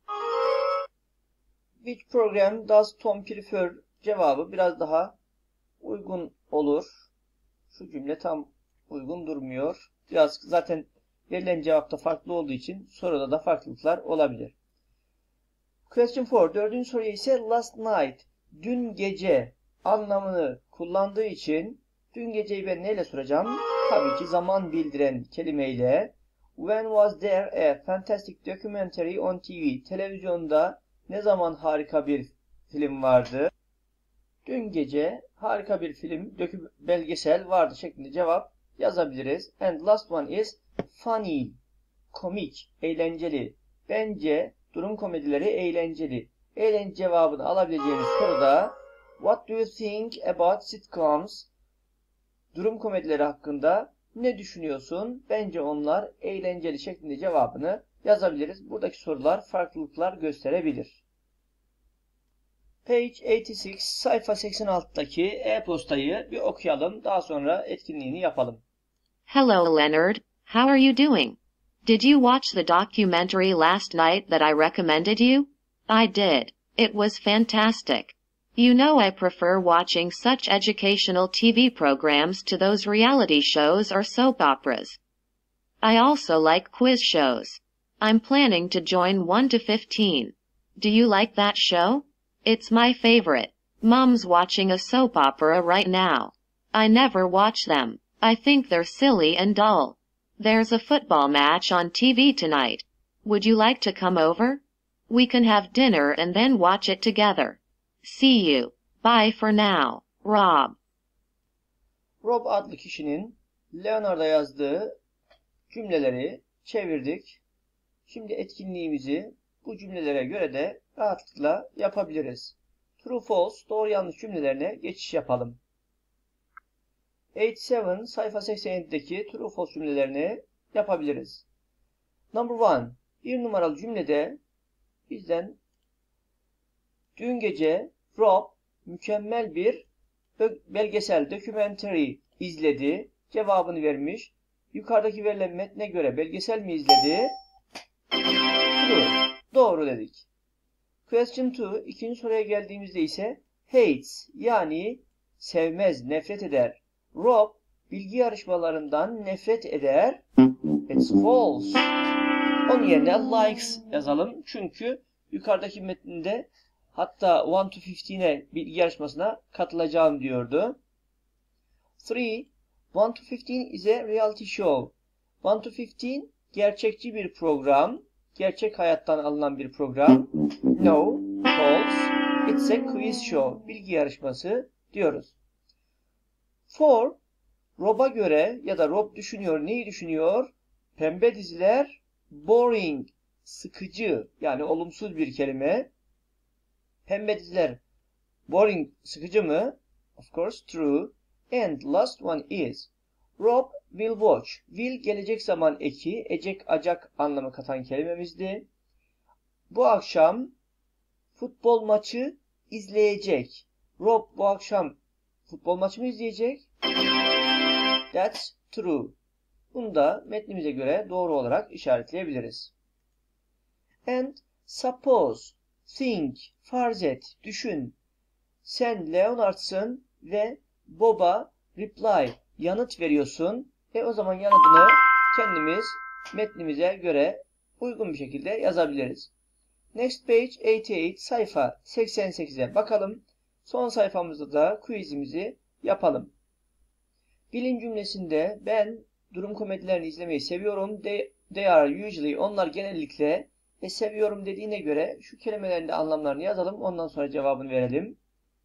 [SPEAKER 1] which program does Tom prefer cevabı biraz daha uygun olur. Şu cümle tam uygun durmuyor. Biraz zaten verilen cevapta farklı olduğu için soruda da farklılıklar olabilir. Question dört. Dördüncü soruya ise last night, dün gece anlamını kullandığı için Dün geceyi ben neyle soracağım? Tabii ki zaman bildiren kelimeyle. When was there a fantastic documentary on T V? Televizyonda ne zaman harika bir film vardı? Dün gece harika bir film, belgesel vardı şeklinde cevap yazabiliriz. And last one is funny, komik, eğlenceli. Bence durum komedileri eğlenceli. Eğlence cevabını alabileceğimiz soruda What do you think about sitcoms? Durum komedileri hakkında ne düşünüyorsun? Bence onlar eğlenceli şeklinde cevabını yazabiliriz. Buradaki sorular farklılıklar gösterebilir. Page seksen altı, sayfa seksen altıdaki e-postayı bir okuyalım. Daha sonra etkinliğini yapalım.
[SPEAKER 11] Hello, Leonard. How are you doing? Did you watch the documentary last night that I recommended you? I did. It was fantastic. You know I prefer watching such educational T V programs to those reality shows or soap operas. I also like quiz shows. I'm planning to join one to fifteen. Do you like that show? It's my favorite. Mom's watching a soap opera right now. I never watch them. I think they're silly and dull. There's a football match on T V tonight. Would you like to come over? We can have dinner and then watch it together. See you. Bye for now. Rob.
[SPEAKER 1] Rob adlı kişinin Leonard'a yazdığı cümleleri çevirdik. Şimdi etkinliğimizi bu cümlelere göre de rahatlıkla yapabiliriz. True false, doğru yanlış cümlelerine geçiş yapalım. seksen yedi, sayfa seksen yedideki true false cümlelerini yapabiliriz. Number one, bir numaralı cümlede bizden dün gece Rob mükemmel bir belgesel documentary izledi. Cevabını vermiş. Yukarıdaki verilen metne göre belgesel mi izledi? True. Doğru dedik. Question two, ikinci soruya geldiğimizde ise hates yani sevmez, nefret eder. Rob bilgi yarışmalarından nefret eder. It's false. Onun yerine likes yazalım. Çünkü yukarıdaki metninde hatta one to fifteen'e bilgi yarışmasına katılacağım diyordu. three. one to fifteen is a reality show. one to fifteen gerçekçi bir program. Gerçek hayattan alınan bir program. No, false. It's a quiz show. Bilgi yarışması diyoruz. four. Rob'a göre ya da Rob düşünüyor. Neyi düşünüyor? Pembe diziler boring, sıkıcı yani olumsuz bir kelime. Pembe diziler boring, sıkıcı mı? Of course, true. And last one is Rob will watch. Will gelecek zaman eki, ecek, acak anlamı katan kelimemizdi. Bu akşam futbol maçı izleyecek. Rob bu akşam futbol maçı mı izleyecek? That's true. Bunu da metnimize göre doğru olarak işaretleyebiliriz. And suppose, think, farz et, düşün. Sen Leonard'sın ve Bob'a reply, yanıt veriyorsun. E o zaman yanıtını kendimiz metnimize göre uygun bir şekilde yazabiliriz. Next page seksen sekiz, sayfa seksen sekize bakalım. Son sayfamızda da quizimizi yapalım. Bilin cümlesinde ben durum komedilerini izlemeyi seviyorum. They, they are usually, onlar genellikle ve seviyorum dediğine göre şu kelimelerin de anlamlarını yazalım. Ondan sonra cevabını verelim.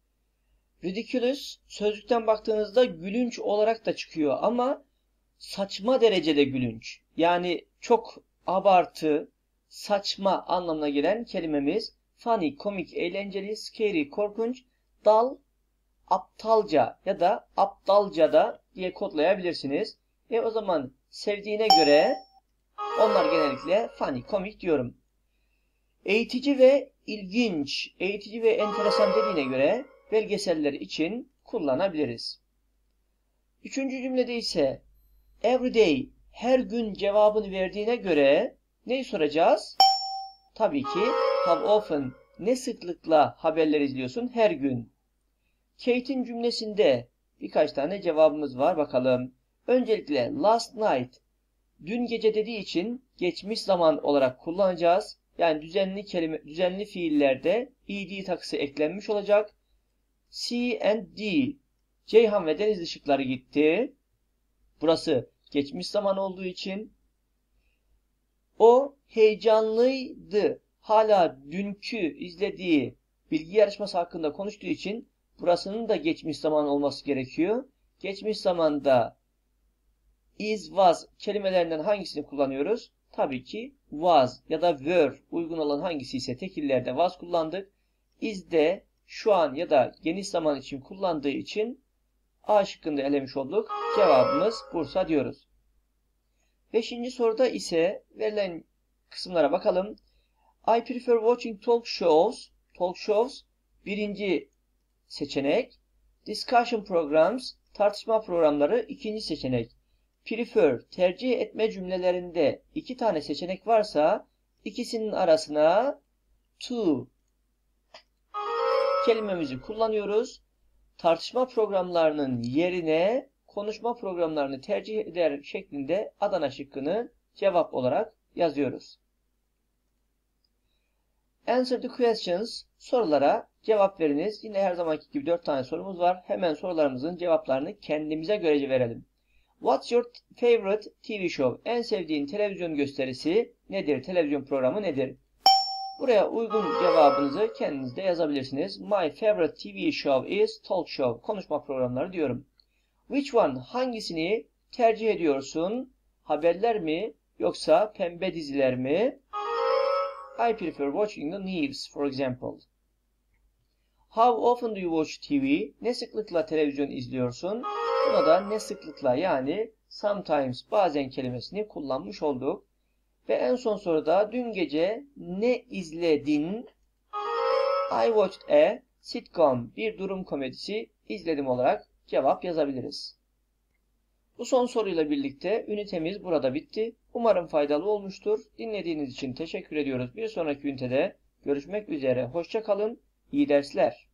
[SPEAKER 1] Ridiculous sözlükten baktığınızda gülünç olarak da çıkıyor ama saçma derecede gülünç. Yani çok abartı, saçma anlamına gelen kelimemiz. Funny, komik, eğlenceli, scary, korkunç, dull, aptalca ya da aptalca da diye kodlayabilirsiniz. E o zaman sevdiğine göre onlar genellikle funny, komik diyorum. Eğitici ve ilginç, eğitici ve enteresan dediğine göre belgeseller için kullanabiliriz. Üçüncü cümlede ise every day, her gün cevabını verdiğine göre neyi soracağız? Tabii ki how often, ne sıklıkla haberler izliyorsun her gün. Kate'in cümlesinde birkaç tane cevabımız var bakalım. Öncelikle last night, dün gece dediği için geçmiş zaman olarak kullanacağız. Yani düzenli kelime, düzenli fiillerde ed takısı eklenmiş olacak. C and D Ceyhan ve deniz ışıkları gitti. Burası geçmiş zaman olduğu için. O heyecanlıydı. Hala dünkü izlediği bilgi yarışması hakkında konuştuğu için burasının da geçmiş zaman olması gerekiyor. Geçmiş zamanda is, was kelimelerinden hangisini kullanıyoruz? Tabii ki was ya da were uygun olan hangisi ise tekillerde was kullandık. Is de şu an ya da geniş zaman için kullandığı için A şıkkında elemiş olduk. Cevabımız Bursa diyoruz. Beşinci soruda ise verilen kısımlara bakalım. I prefer watching talk shows. Talk shows birinci seçenek. Discussion programs tartışma programları ikinci seçenek. Prefer tercih etme cümlelerinde iki tane seçenek varsa ikisinin arasına to kelimemizi kullanıyoruz. Tartışma programlarının yerine konuşma programlarını tercih eder şeklinde Adana şıkkını cevap olarak yazıyoruz. Answer the questions. Sorulara cevap veriniz. Yine her zamanki gibi dört tane sorumuz var. Hemen sorularımızın cevaplarını kendimize görece verelim. What's your favorite T V show? En sevdiğin televizyon gösterisi nedir? Televizyon programı nedir? Buraya uygun cevabınızı kendiniz de yazabilirsiniz. My favorite T V show is talk show. Konuşma programları diyorum. Which one? Hangisini tercih ediyorsun? Haberler mi? Yoksa pembe diziler mi? I prefer watching the news, for example. How often do you watch T V? Ne sıklıkla televizyon izliyorsun? Buna da ne sıklıkla yani sometimes bazen kelimesini kullanmış olduk. Ve en son soruda dün gece ne izledin? I watched a sitcom, bir durum komedisi izledim olarak cevap yazabiliriz. Bu son soruyla birlikte ünitemiz burada bitti. Umarım faydalı olmuştur. Dinlediğiniz için teşekkür ediyoruz. Bir sonraki ünitede görüşmek üzere. Hoşça kalın. İyi dersler.